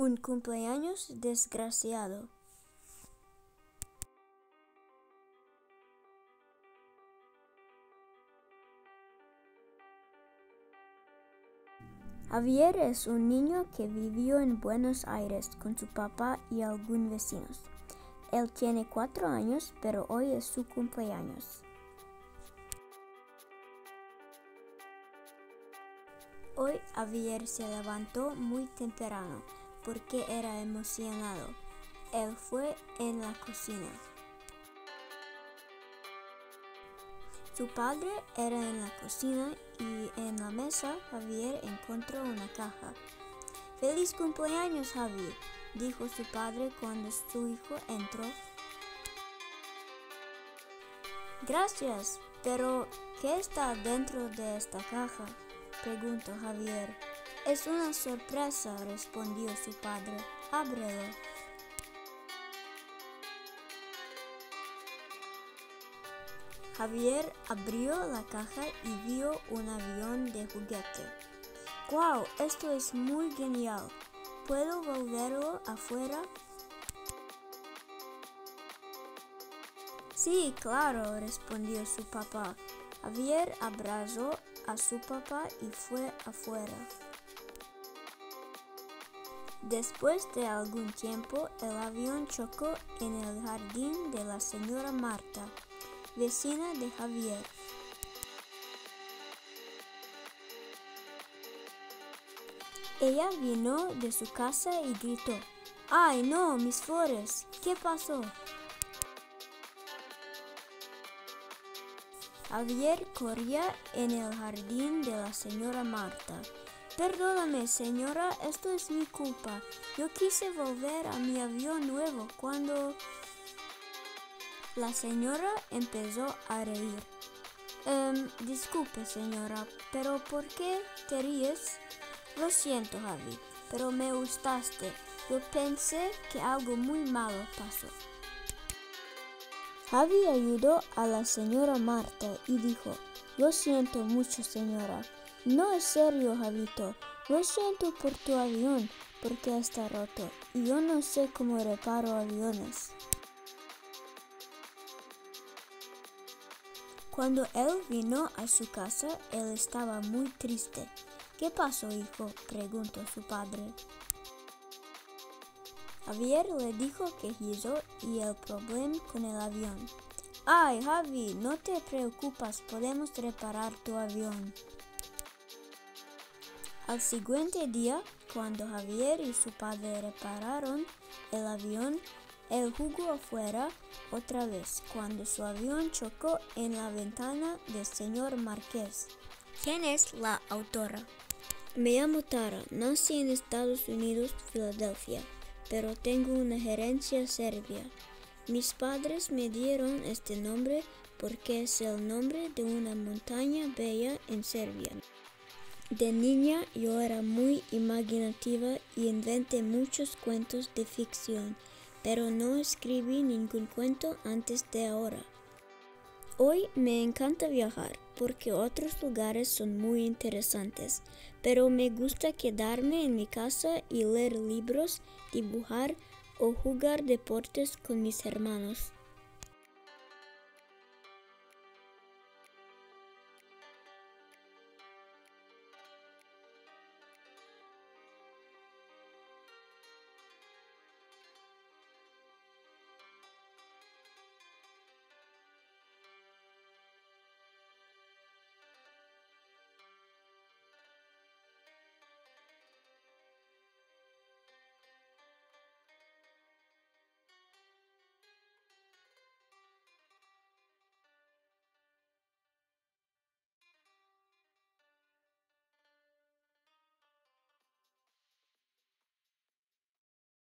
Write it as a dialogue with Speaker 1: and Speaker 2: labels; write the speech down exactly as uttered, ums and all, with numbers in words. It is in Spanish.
Speaker 1: Un cumpleaños desgraciado. Javier es un niño que vivió en Buenos Aires con su papá y algunos vecinos. Él tiene cuatro años, pero hoy es su cumpleaños. Hoy Javier se levantó muy temprano porque era emocionado. Él fue en la cocina. Su padre era en la cocina y en la mesa Javier encontró una caja. ¡Feliz cumpleaños, Javier!, dijo su padre cuando su hijo entró. Gracias, pero ¿qué está dentro de esta caja?, preguntó Javier. Es una sorpresa, respondió su padre. Ábrelo. Javier abrió la caja y vio un avión de juguete. ¡Wow! Esto es muy genial. ¿Puedo volverlo afuera? Sí, claro, respondió su papá. Javier abrazó a su papá y fue afuera. Después de algún tiempo, el avión chocó en el jardín de la señora Marta, vecina de Javier. Ella vino de su casa y gritó: ¡Ay, no, mis flores! ¿Qué pasó? Javier corría en el jardín de la señora Marta. Perdóname, señora, esto es mi culpa. Yo quise volver a mi avión nuevo cuando... La señora empezó a reír. Um, disculpe, señora, pero ¿por qué te ríes? Lo siento, Javi, pero me gustaste. Yo pensé que algo muy malo pasó. Javi ayudó a la señora Marta y dijo: Lo siento mucho, señora. No es serio, Javito. Lo siento por tu avión, porque está roto, y yo no sé cómo reparo aviones. Cuando él vino a su casa, él estaba muy triste. ¿Qué pasó, hijo?, preguntó su padre. Javier le dijo qué hizo y el problema con el avión. ¡Ay, Javi, no te preocupes, podemos reparar tu avión! Al siguiente día, cuando Javier y su padre repararon el avión, él jugó afuera otra vez cuando su avión chocó en la ventana del señor Márquez. ¿Quién es la autora? Me llamo Tara, nací en Estados Unidos, Filadelfia, pero tengo una herencia serbia. Mis padres me dieron este nombre porque es el nombre de una montaña bella en Serbia. De niña yo era muy imaginativa y inventé muchos cuentos de ficción, pero no escribí ningún cuento antes de ahora. Hoy me encanta viajar porque otros lugares son muy interesantes, pero me gusta quedarme en mi casa y leer libros, dibujar o jugar deportes con mis hermanos.